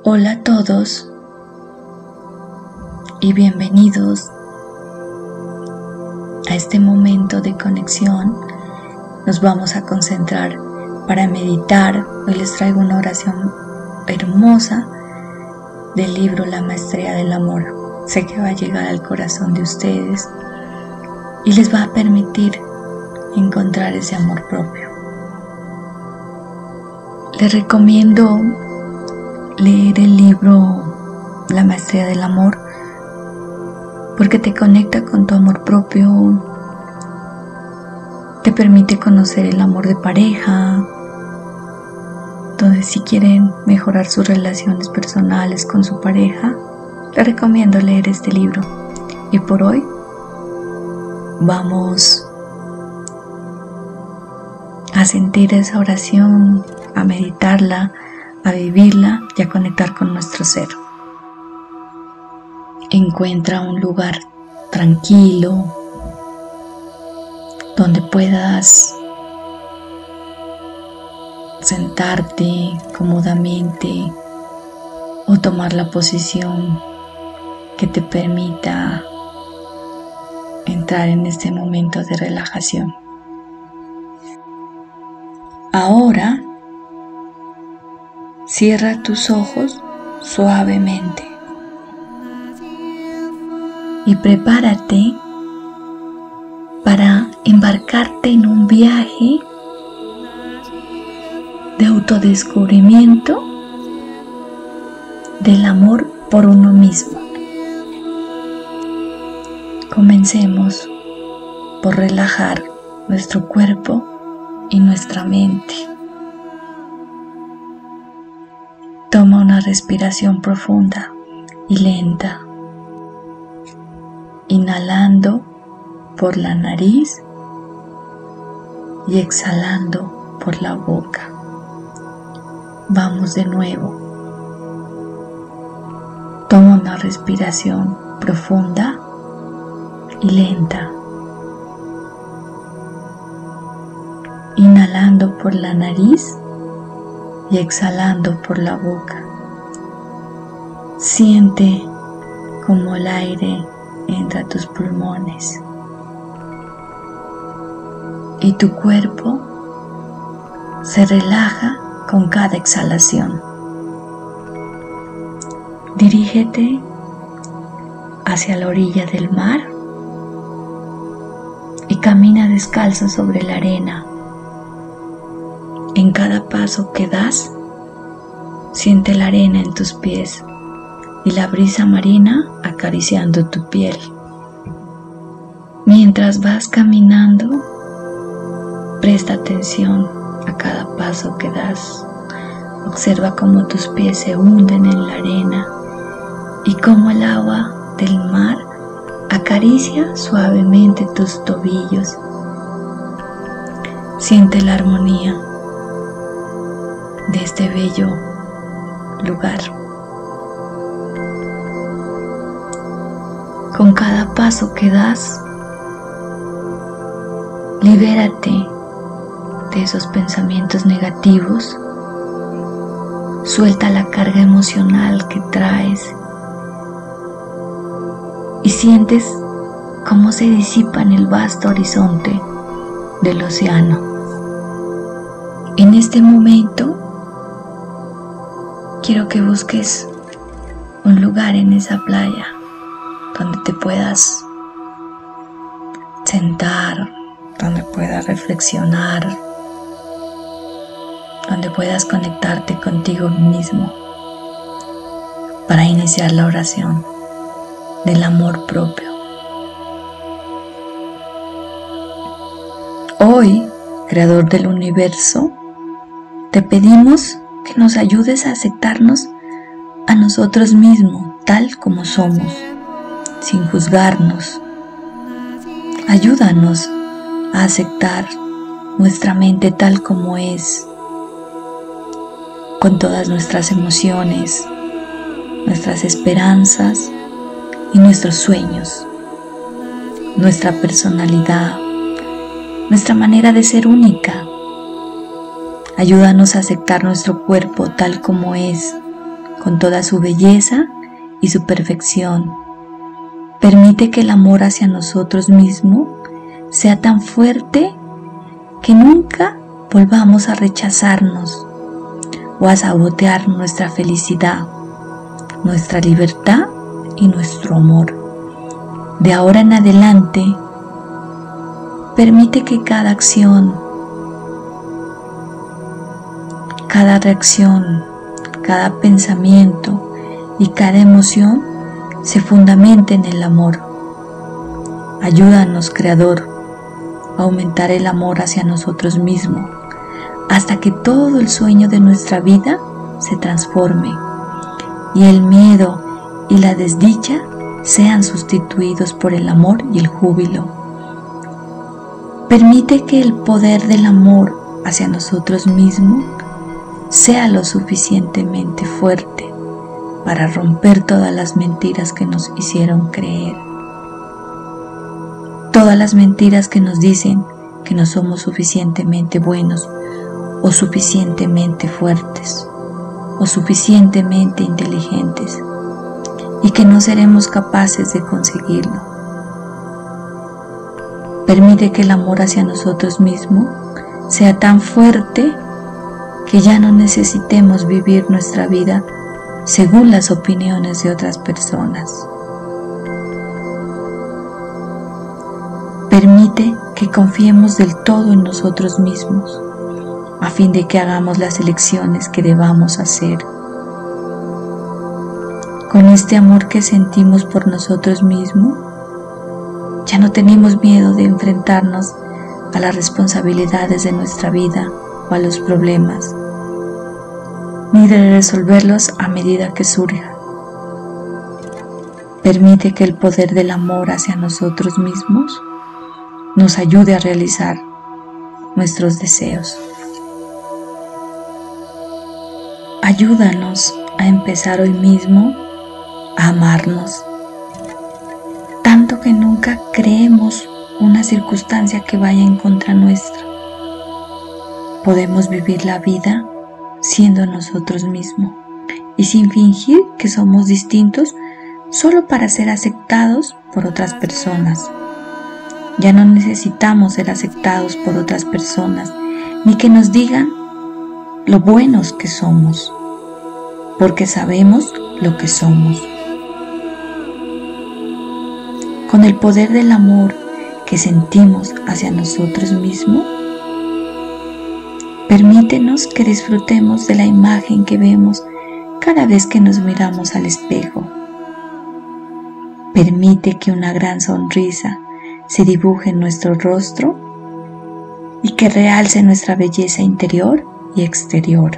Hola a todos y bienvenidos a este momento de conexión. Nos vamos a concentrar para meditar. Hoy les traigo una oración hermosa del libro La Maestría del Amor. Sé que va a llegar al corazón de ustedes y les va a permitir encontrar ese amor propio. Les recomiendo leer el libro La Maestría del Amor porque te conecta con tu amor propio, te permite conocer el amor de pareja. Entonces, si quieren mejorar sus relaciones personales con su pareja, les recomiendo leer este libro. Y por hoy vamos a sentir esa oración, a meditarla, a vivirla y a conectar con nuestro ser. Encuentra un lugar tranquilo donde puedas sentarte cómodamente o tomar la posición que te permita entrar en este momento de relajación. Ahora, cierra tus ojos suavemente y prepárate para embarcarte en un viaje de autodescubrimiento del amor por uno mismo. Comencemos por relajar nuestro cuerpo y nuestra mente. Toma una respiración profunda y lenta, inhalando por la nariz y exhalando por la boca. Vamos de nuevo. Toma una respiración profunda y lenta, inhalando por la nariz y exhalando por la boca. Siente cómo el aire entra a tus pulmones y tu cuerpo se relaja con cada exhalación. Dirígete hacia la orilla del mar y camina descalzo sobre la arena. En cada paso que das, siente la arena en tus pies y la brisa marina acariciando tu piel. Mientras vas caminando, presta atención a cada paso que das. Observa cómo tus pies se hunden en la arena y cómo el agua del mar acaricia suavemente tus tobillos. Siente la armonía de este bello lugar. Con cada paso que das, libérate de esos pensamientos negativos. Suelta la carga emocional que traes y sientes cómo se disipa en el vasto horizonte del océano. En este momento, quiero que busques un lugar en esa playa donde te puedas sentar, donde puedas reflexionar, donde puedas conectarte contigo mismo para iniciar la oración del amor propio. Hoy, Creador del universo, te pedimos que nos ayudes a aceptarnos a nosotros mismos tal como somos, sin juzgarnos. Ayúdanos a aceptar nuestra mente tal como es, con todas nuestras emociones, nuestras esperanzas y nuestros sueños, nuestra personalidad, nuestra manera de ser única. Ayúdanos a aceptar nuestro cuerpo tal como es, con toda su belleza y su perfección. Permite que el amor hacia nosotros mismos sea tan fuerte que nunca volvamos a rechazarnos o a sabotear nuestra felicidad, nuestra libertad y nuestro amor. De ahora en adelante, permite que cada acción, cada reacción, cada pensamiento y cada emoción se fundamente en el amor. Ayúdanos, Creador, a aumentar el amor hacia nosotros mismos, hasta que todo el sueño de nuestra vida se transforme y el miedo y la desdicha sean sustituidos por el amor y el júbilo. Permite que el poder del amor hacia nosotros mismos sea lo suficientemente fuerte para romper todas las mentiras que nos hicieron creer. Todas las mentiras que nos dicen que no somos suficientemente buenos o suficientemente fuertes o suficientemente inteligentes y que no seremos capaces de conseguirlo. Permite que el amor hacia nosotros mismos sea tan fuerte que ya no necesitemos vivir nuestra vida según las opiniones de otras personas. Permite que confiemos del todo en nosotros mismos, a fin de que hagamos las elecciones que debamos hacer. Con este amor que sentimos por nosotros mismos, ya no tenemos miedo de enfrentarnos a las responsabilidades de nuestra vida o a los problemas, ni de resolverlos a medida que surjan. Permite que el poder del amor hacia nosotros mismos nos ayude a realizar nuestros deseos. Ayúdanos a empezar hoy mismo a amarnos, tanto que nunca creemos una circunstancia que vaya en contra nuestra. Podemos vivir la vida siendo nosotros mismos y sin fingir que somos distintos solo para ser aceptados por otras personas. Ya no necesitamos ser aceptados por otras personas ni que nos digan lo buenos que somos, porque sabemos lo que somos. Con el poder del amor que sentimos hacia nosotros mismos, permítenos que disfrutemos de la imagen que vemos cada vez que nos miramos al espejo. Permite que una gran sonrisa se dibuje en nuestro rostro y que realce nuestra belleza interior y exterior.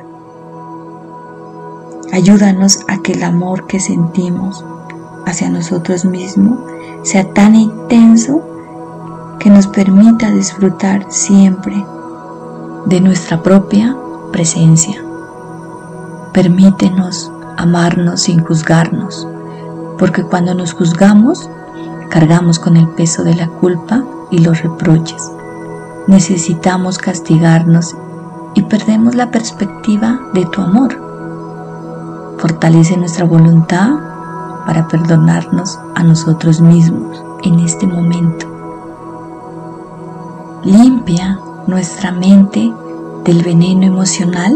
Ayúdanos a que el amor que sentimos hacia nosotros mismos sea tan intenso que nos permita disfrutar siempre de nuestra propia presencia. Permítenos amarnos sin juzgarnos, porque cuando nos juzgamos, cargamos con el peso de la culpa y los reproches. Necesitamos castigarnos y perdemos la perspectiva de tu amor. Fortalece nuestra voluntad para perdonarnos a nosotros mismos en este momento. Limpia nuestra mente del veneno emocional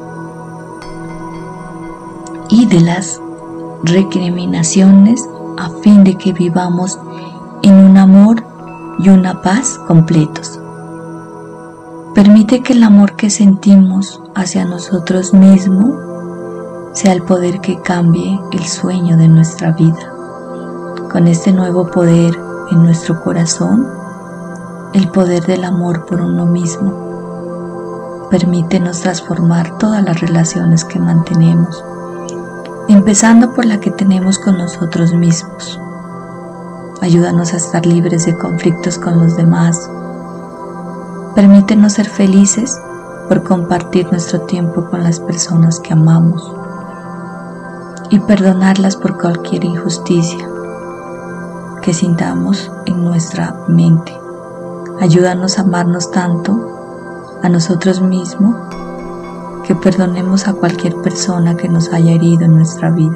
y de las recriminaciones a fin de que vivamos en un amor y una paz completos. Permite que el amor que sentimos hacia nosotros mismos sea el poder que cambie el sueño de nuestra vida. Con este nuevo poder en nuestro corazón, el poder del amor por uno mismo, permítenos transformar todas las relaciones que mantenemos, empezando por la que tenemos con nosotros mismos. Ayúdanos a estar libres de conflictos con los demás. Permítenos ser felices por compartir nuestro tiempo con las personas que amamos y perdonarlas por cualquier injusticia que sintamos en nuestra mente. Ayúdanos a amarnos tanto a nosotros mismos que perdonemos a cualquier persona que nos haya herido en nuestra vida.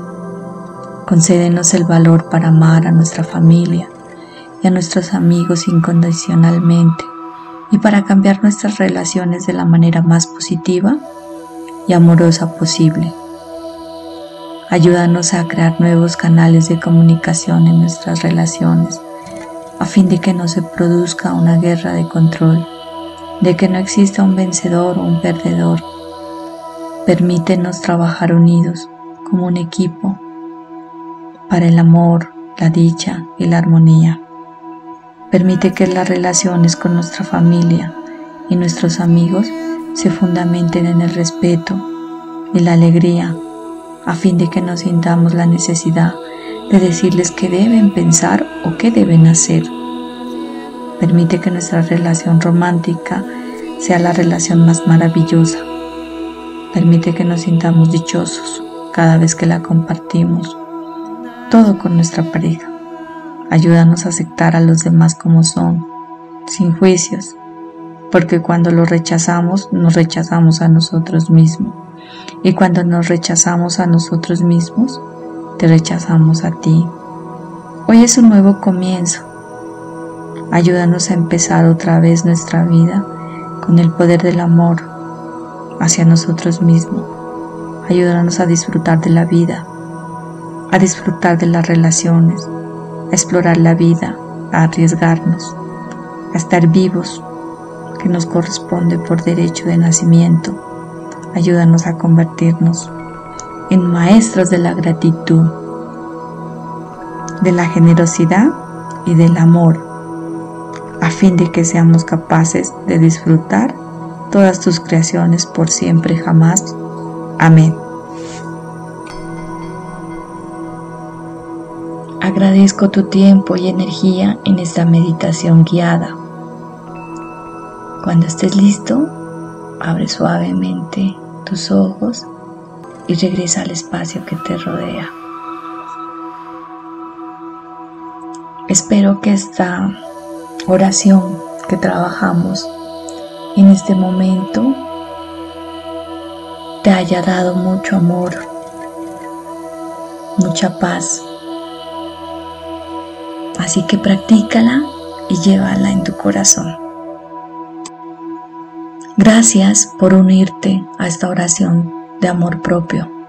Concédenos el valor para amar a nuestra familia y a nuestros amigos incondicionalmente y para cambiar nuestras relaciones de la manera más positiva y amorosa posible. Ayúdanos a crear nuevos canales de comunicación en nuestras relaciones a fin de que no se produzca una guerra de control, de que no exista un vencedor o un perdedor. Permítenos trabajar unidos como un equipo para el amor, la dicha y la armonía. Permite que las relaciones con nuestra familia y nuestros amigos se fundamenten en el respeto y la alegría, a fin de que no sintamos la necesidad de decirles qué deben pensar o qué deben hacer. Permite que nuestra relación romántica sea la relación más maravillosa. Permite que nos sintamos dichosos cada vez que la compartimos, todo con nuestra pareja. Ayúdanos a aceptar a los demás como son, sin juicios, porque cuando los rechazamos, nos rechazamos a nosotros mismos. Y cuando nos rechazamos a nosotros mismos, te rechazamos a ti. Hoy es un nuevo comienzo. Ayúdanos a empezar otra vez nuestra vida con el poder del amor hacia nosotros mismos. Ayúdanos a disfrutar de la vida, a disfrutar de las relaciones, a explorar la vida, a arriesgarnos, a estar vivos, que nos corresponde por derecho de nacimiento. Ayúdanos a convertirnos en maestros de la gratitud, de la generosidad y del amor, a fin de que seamos capaces de disfrutar todas tus creaciones por siempre y jamás. Amén. Agradezco tu tiempo y energía en esta meditación guiada. Cuando estés listo, abre suavemente tus ojos y regresa al espacio que te rodea. Espero que esta oración que trabajamos en este momento te haya dado mucho amor, mucha paz. Así que practícala y llévala en tu corazón. Gracias por unirte a esta oración de amor propio.